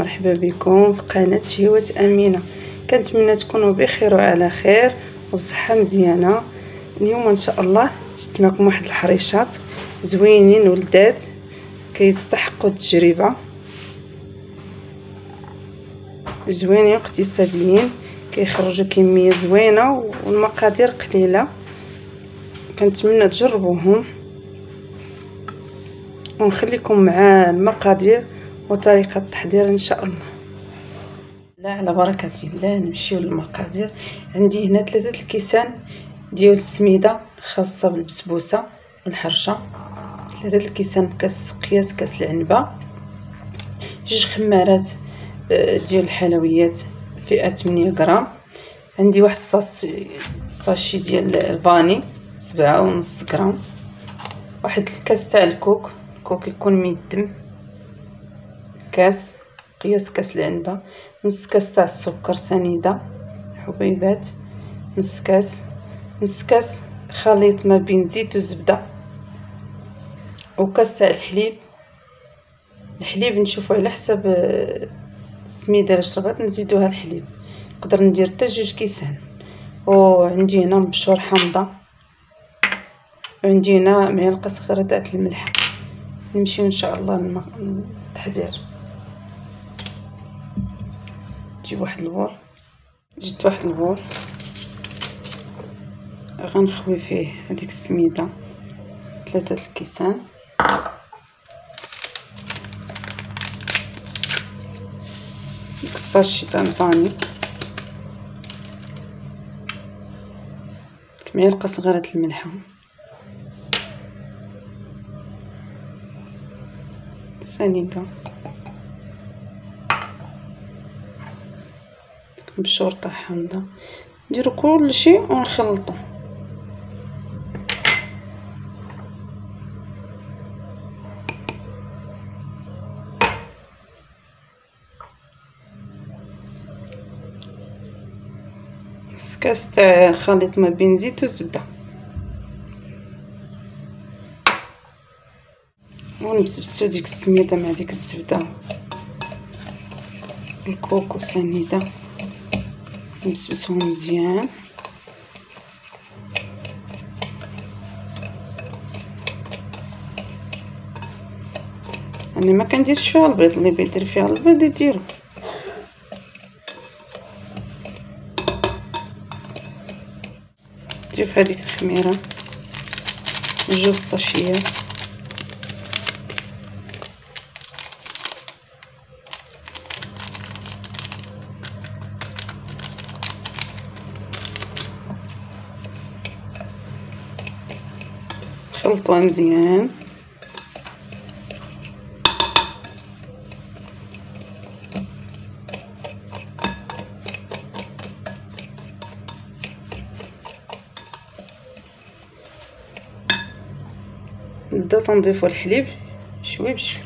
ومرحبا بكم في قناه شهوة امينه. كنتمنى تكونوا بخير وعلى خير وبصحه مزيانه. اليوم ان شاء الله جبت معكم واحد الحريشات زوينين ولذات كيستحقوا التجربه، زوينين اقتصاديين، كيخرجوا كميه زوينه والمقادير قليله. كنتمنى تجربوهم ونخليكم مع المقادير وطريقه التحضير ان شاء الله. لا على بركه الله نمشيو للمقادير. عندي هنا 3 الكيسان ديال السميده خاصه بالبسبوسه والحرشه، 3 الكيسان بكاس قياس كاس العنبه، 2 خمارات ديال الحلويات فئه 8 غرام، عندي واحد ساشي ديال الفاني 7.5 غرام، واحد الكاس تاع الكوك يكون ميدم، كاس قياس كاس العنبه، نص كاس تاع السكر سنيده حبيبات، نص كاس خليط ما بين زيت وزبده، وكاس تاع الحليب نشوفوا على حسب السميده اللي شربات نزيدوها الحليب، نقدر ندير حتى 2 كيسان. وعندي هنا مبشور حامضه، وعندي هنا معلقه صغيره تاع الملح. نمشيو ان شاء الله للتحضير. جبت واحد البور غنخوي فيه هذيك السميده 3 الكيسان، ديك الساشي تاع الفاني، معلقه صغيره الملح، سنيده، مبشور تاع حامضه. نديرو كلشي ونخلطو. كاس تاع خليط ما بين زيت وزبده، ونبسبسو ديك السميده مع ديك الزبده الكوكو سنيده، نبسبسوهم مزيان. انا ما كنديرش فيها البيض، اللي بيدير فيها البيض يديرو. نضيف هذيك الخميره 2 ساشيات، خلطوها مزيان. نبداو تنضيفو الحليب شوي بشوي.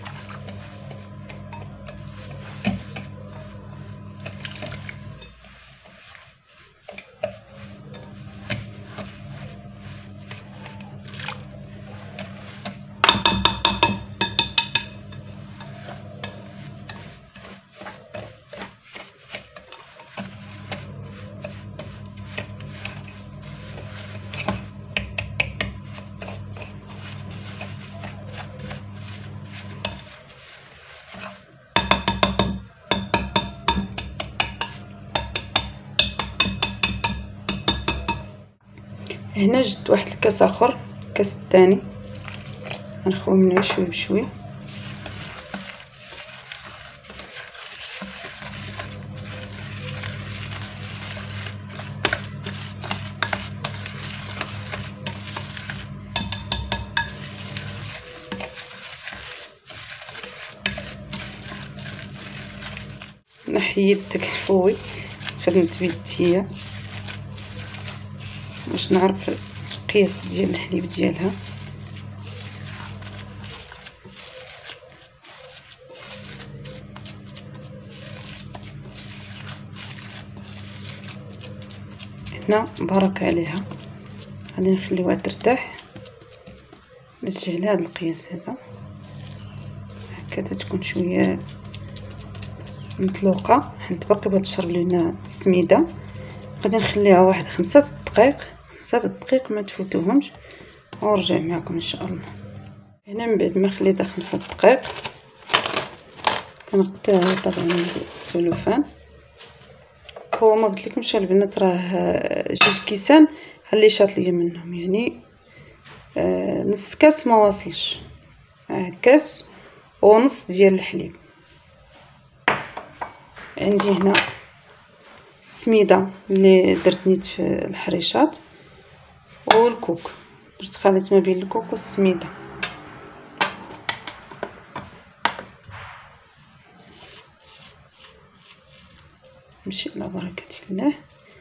هنا جبت واحد الكاس اخر، الكاس الثاني غنخوي منه شوي بشوي. نحيد داك الفوي، خدمت بيديا باش نعرف القياس ديال الحليب ديالها. هنا بركه عليها، غادي نخليوها ترتاح باش تجي على هذا القياس هذا هكذا، تكون شويه مطلوقه، حيت باقي بغات تشرب لينا السميده. غادي نخليها واحد 5 دقائق، 5 دقائق ما تفوتوهمش، ونرجع معكم ان شاء الله. هنا من بعد ما خليتها 5 دقائق كنغطيها طبعا بالسلوفان. هو ما قلت لكمش البنات راه 2 كيسان اللي شاط ليا منهم، يعني نص كاس ما واصلش، كاس ونص ديال الحليب. عندي هنا السميده اللي درت نيت في الحريشات والكوك، درت خليط ما بين الكوك والسميده. نمشي على بركه الله.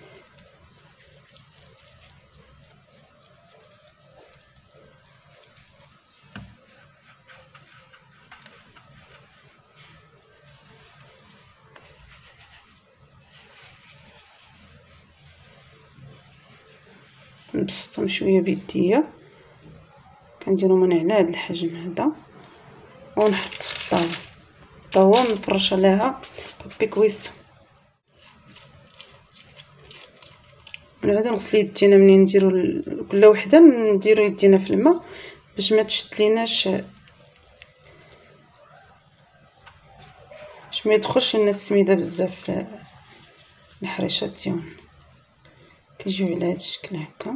نبسطهم شويه بيديا، كنديرهم من على هذا الحجم هذا، ونحط في الطاوه نفرش عليها بابي كويس. نعاودو نغسل يدينا منين نديرو كل وحده، نديرو يدينا في الماء باش ما تشت ليناش، باش ما يدخلش لنا السميده بزاف في الحريشات ديالنا. كيجيو على هذا الشكل هكا.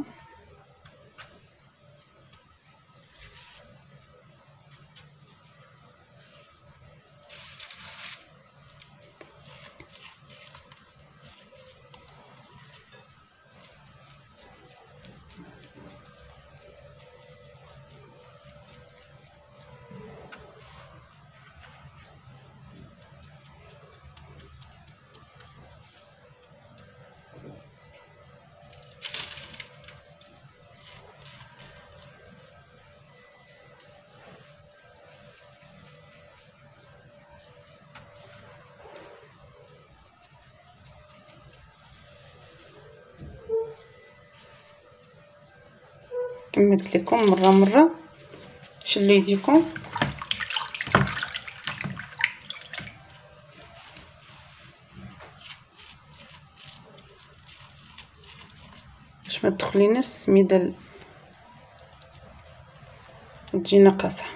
كما قلت لكم مره شلوا يديكم باش ما تدخليناش السميده وتجينا قاصحه.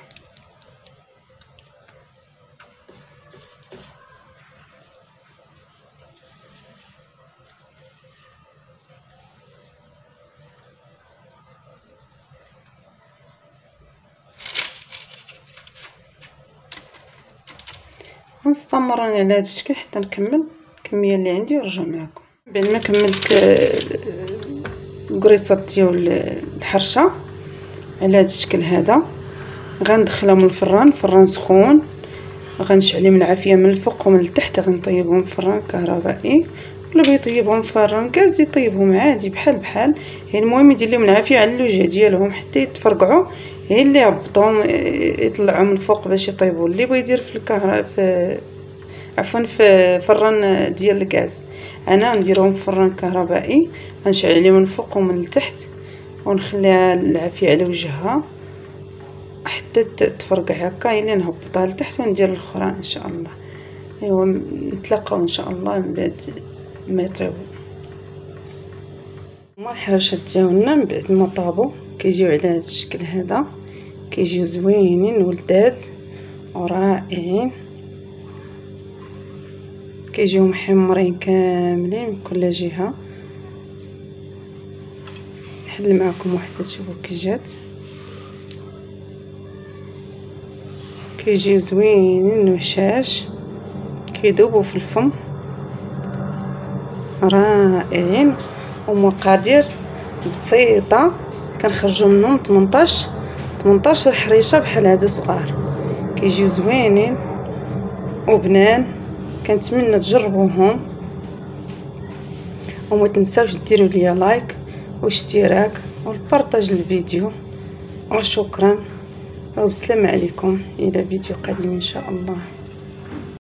غنستمر انا على هذا الشكل حتى نكمل الكميه اللي عندي ونرجع معكم. بعد ما كملت الكريصات ديال الحرشه على هذا الشكل هذا، غندخلهم للفران، فران سخون، غنشعل من العافيه من الفوق ومن التحت. غنطيبهم في فران كهربائي، ولا بغى يطيبهم في فران غاز يطيبهم عادي بحال يعني المهم يدير لهم العافيه على الوجه ديالهم حتى يتفرقعوا، هي اللي يهبطهم يطلعوا من الفوق باش يطيبوا. اللي بغى يدير في الكهرباء في فران ديال الغاز، انا نديرهم في فران كهربائي، غنشعل عليه من الفوق ومن التحت ونخليها العافيه على وجهها حتى تفرقع هكا، الا نهبطها لتحت وندير الاخرى ان شاء الله. ايوا نتلاقاو ان شاء الله من بعد ما يطيبوا. هما الحراشات ديالنا من بعد ما طابوا كيجيو على هذا الشكل هذا، كيجيو زوينين ولذاذ ورائعين، كيجيو محمرين كاملين من كل جهه. نحل معكم وحده تشوفوا كي جات، كيجيو زوينين وهشاش، كيذوبوا في الفم، رائعين ومقادير بسيطه. كنخرجوا منهم 18 حريشه بحال هادو صغار، كيجيو زوينين وبنان. كنتمنى تجربوهم، وما تنساوش ديروا لي لايك واشتراك والبارطاج الفيديو، وشكرا وبسلام عليكم. الى فيديو قادم ان شاء الله.